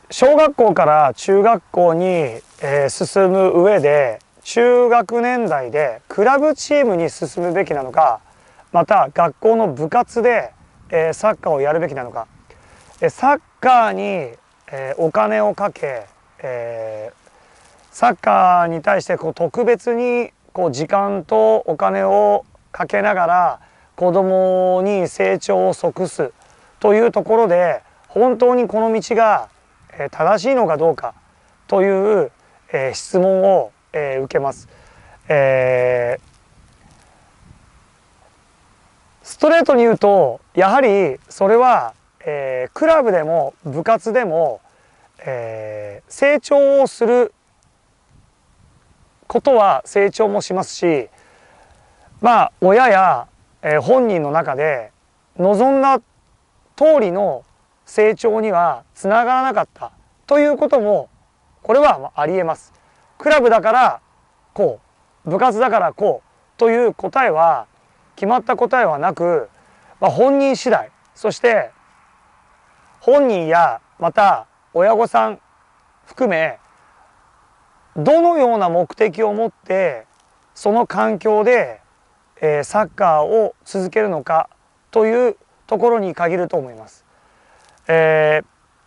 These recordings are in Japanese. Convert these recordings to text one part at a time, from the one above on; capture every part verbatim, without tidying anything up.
小学校から中学校に、えー、進む上で中学年代でクラブチームに進むべきなのか、また学校の部活で、えー、サッカーをやるべきなのか。サッカーに、えー、お金をかけ、えー、サッカーに対してこう特別にこう時間とお金をかけながら子どもに成長を促すというところで、本当にこの道が正しいのかどうかという、えー、質問を、えー、受けます。えー、ストレートに言うと、やはりそれは、えー、クラブでも部活でも、えー、成長をすることは成長もしますし、まあ親や、えー、本人の中で望んだ通りの成長にはつながらなかったということも、これはありえます。クラブだからこう、部活だからこうという答えは、決まった答えはなく、まあ、本人次第、そして本人やまた親御さん含め、どのような目的を持ってその環境で、えー、サッカーを続けるのかというところに限ると思います。えー、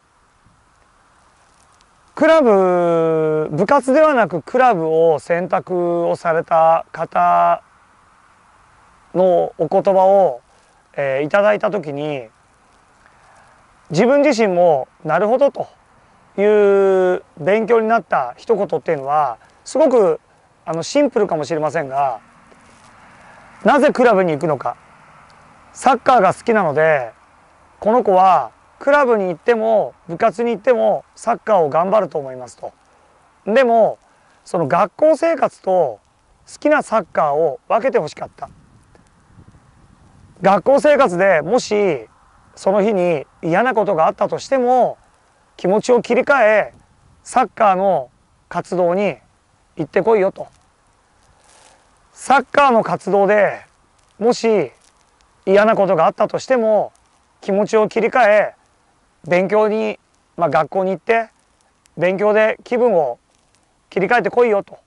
クラブ、部活ではなくクラブを選択をされた方のお言葉を、えー、いただいた時に、自分自身もなるほどという勉強になった一言っていうのは、すごくあのシンプルかもしれませんが、なぜクラブに行くのか。サッカーが好きなので、この子はクラブに行っても部活に行ってもサッカーを頑張ると思いますと。でもその学校生活と好きなサッカーを分けてほしかった。学校生活でもしその日に嫌なことがあったとしても、気持ちを切り替えサッカーの活動に行ってこいよと。サッカーの活動でもし嫌なことがあったとしても、気持ちを切り替え勉強に、まあ、学校に行って勉強で気分を切り替えてこいよと。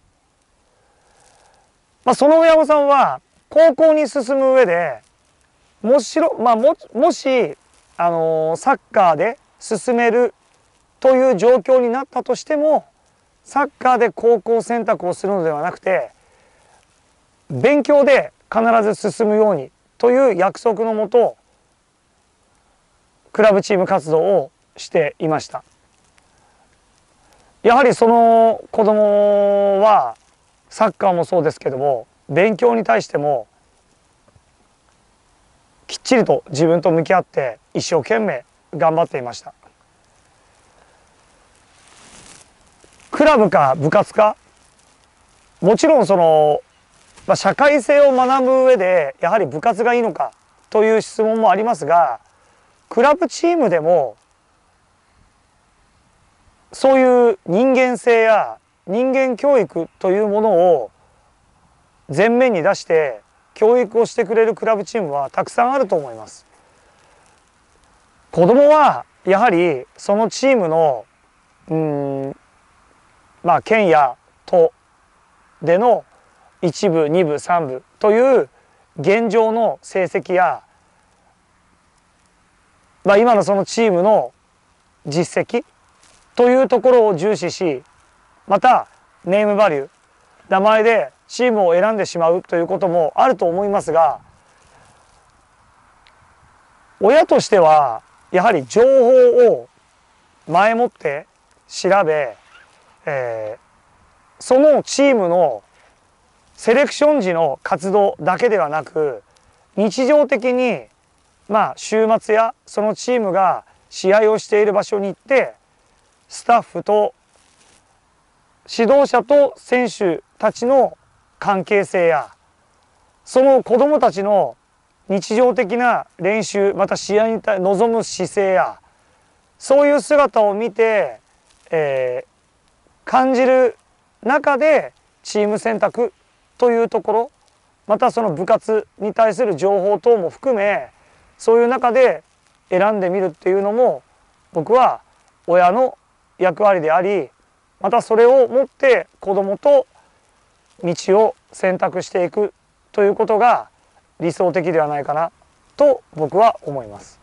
まあ、その親御さんは高校に進む上でもしろ、まあ、も, もし、あのー、サッカーで進めるという状況になったとしても、サッカーで高校選択をするのではなくて、勉強で必ず進むようにという約束のもと、クラブチーム活動をしていました。やはりその子供はサッカーもそうですけども、勉強に対してもきっちりと自分と向き合って一生懸命頑張っていました。クラブか部活か、もちろんその、まあ、社会性を学ぶ上でやはり部活がいいのかという質問もありますが、クラブチームでもそういう人間性や人間教育というものを前面に出して教育をしてくれるクラブチームはたくさんあると思います。子供はやはりそのチームのうーんまあ県や都でのいち部に部さん部という現状の成績や、まあ、今のそのチームの実績というところを重視し、またネームバリュー、名前でチームを選んでしまうということもあると思いますが、親としてはやはり情報を前もって調べ、えー、そのチームのセレクション時の活動だけではなく、日常的にまあ週末やそのチームが試合をしている場所に行って、スタッフと指導者と選手たちの関係性や、その子どもたちの日常的な練習、また試合に臨む姿勢や、そういう姿を見て、えー、感じる中でチーム選択というところ、またその部活に対する情報等も含め、そういう中で選んでみるっていうのも、僕は親の役割であり、またそれをもって子どもと道を選択していくということが理想的ではないかなと僕は思います。